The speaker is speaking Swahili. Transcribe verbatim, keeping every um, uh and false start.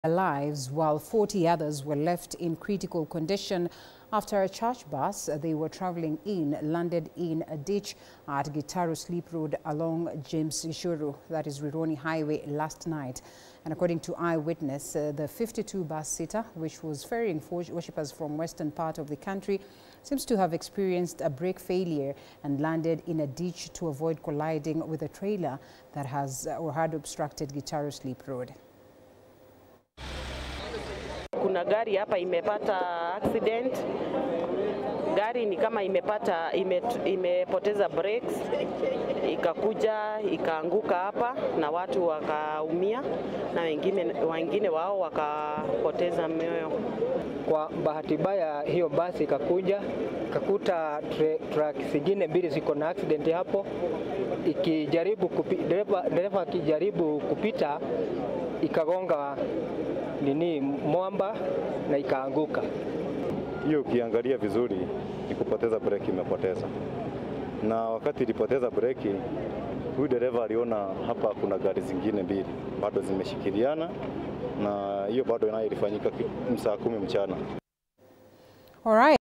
lives, while forty others were left in critical condition after a church bus they were traveling in landed in a ditch at Gitaru Slip Road along James Gichuru, that is Rironi Highway, last night. And according to eyewitness, uh, the fifty-two bus sitter, which was ferrying worshippers from western part of the country, seems to have experienced a brake failure and landed in a ditch to avoid colliding with a trailer that has uh, or had obstructed Gitaru Slip Road. Kuna gari hapa imepata accident. Gari ni kama imepata ime, imepoteza brakes, ikakuja ikaanguka hapa na watu wakaumia na wengine wengine wao wakapoteza mioyo. Kwa bahati mbaya hiyo basi ikakuja ikakuta truck zingine mbili ziko na accident hapo, ikijaribu kupita, dereva dereva akijaribu kupita ikagonga nini mwamba na ikaanguka. Hiyo ukiangalia vizuri ni kupoteza breki, imepoteza. Na wakati ilipoteza breki, huyu dereva aliona hapa kuna gari zingine mbili bado zimeshikiliana, na hiyo bado inayo ilifanyika saa kumi mchana. All right.